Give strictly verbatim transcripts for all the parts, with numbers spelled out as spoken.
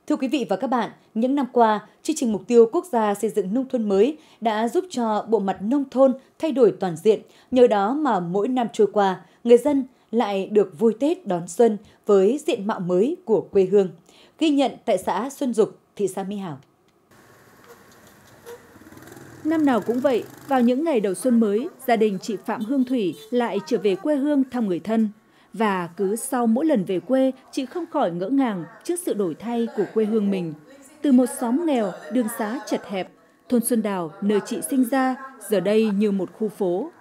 Thưa quý vị và các bạn, những năm qua, chương trình mục tiêu quốc gia xây dựng nông thôn mới đã giúp cho bộ mặt nông thôn thay đổi toàn diện. Nhờ đó mà mỗi năm trôi qua, người dân lại được vui Tết đón xuân với diện mạo mới của quê hương. Ghi nhận tại xã Xuân Dục, thị xã Mỹ Hào. Năm nào cũng vậy, vào những ngày đầu xuân mới, gia đình chị Phạm Hương Thủy lại trở về quê hương thăm người thân. Và cứ sau mỗi lần về quê, chị không khỏi ngỡ ngàng trước sự đổi thay của quê hương mình. Từ một xóm nghèo, đường xá chật hẹp, thôn Xuân Đào, nơi chị sinh ra, giờ đây như một khu phố.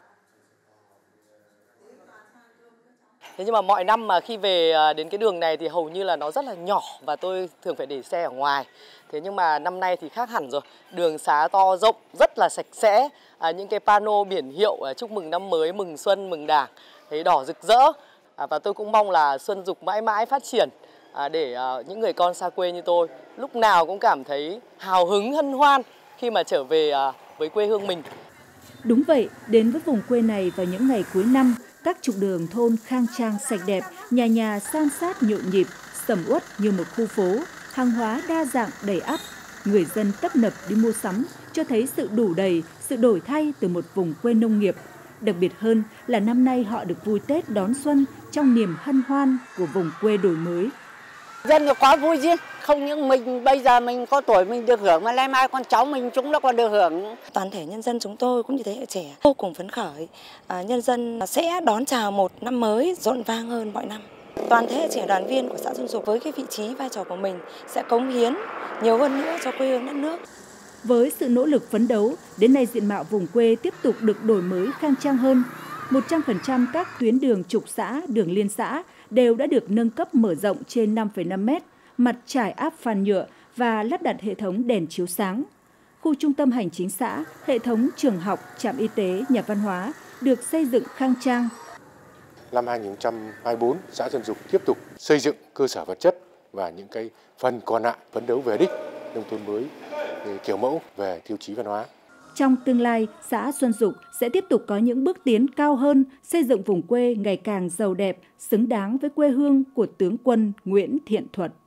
Thế nhưng mà mọi năm mà khi về đến cái đường này thì hầu như là nó rất là nhỏ và tôi thường phải để xe ở ngoài. Thế nhưng mà năm nay thì khác hẳn rồi, đường xá to rộng, rất là sạch sẽ, à, những cái pano biển hiệu à, chúc mừng năm mới, mừng xuân, mừng Đảng, thấy đỏ rực rỡ. À, và tôi cũng mong là Xuân Dục mãi mãi phát triển à, để à, những người con xa quê như tôi lúc nào cũng cảm thấy hào hứng hân hoan khi mà trở về à, với quê hương mình. Đúng vậy, đến với vùng quê này vào những ngày cuối năm, các trục đường thôn khang trang sạch đẹp, nhà nhà san sát nhộn nhịp, sầm uất như một khu phố, hàng hóa đa dạng đầy ắp. Người dân tấp nập đi mua sắm, cho thấy sự đủ đầy, sự đổi thay từ một vùng quê nông nghiệp. Đặc biệt hơn là năm nay họ được vui Tết đón xuân trong niềm hân hoan của vùng quê đổi mới. Dân là quá vui chứ, không những mình bây giờ mình có tuổi mình được hưởng mà nay mai con cháu mình chúng nó còn được hưởng. Toàn thể nhân dân chúng tôi cũng như thế hệ trẻ vô cùng phấn khởi, à, nhân dân sẽ đón chào một năm mới rộn vang hơn mọi năm. Toàn thế hệ trẻ đoàn viên của xã Xuân Dục với cái vị trí vai trò của mình sẽ cống hiến nhiều hơn nữa cho quê hương đất nước. Với sự nỗ lực phấn đấu, đến nay diện mạo vùng quê tiếp tục được đổi mới khang trang hơn. một trăm phần trăm các tuyến đường trục xã, đường liên xã đều đã được nâng cấp mở rộng trên năm phẩy năm mét, mặt trải áp phàn nhựa và lắp đặt hệ thống đèn chiếu sáng. Khu trung tâm hành chính xã, hệ thống trường học, trạm y tế, nhà văn hóa được xây dựng khang trang. Năm hai nghìn không trăm hai mươi tư, xã Xuân Dục tiếp tục xây dựng cơ sở vật chất và những cái phần còn lại phấn đấu về đích nông thôn mới kiểu mẫu về tiêu chí văn hóa. Trong tương lai, xã Xuân Dục sẽ tiếp tục có những bước tiến cao hơn, xây dựng vùng quê ngày càng giàu đẹp, xứng đáng với quê hương của tướng quân Nguyễn Thiện Thuật.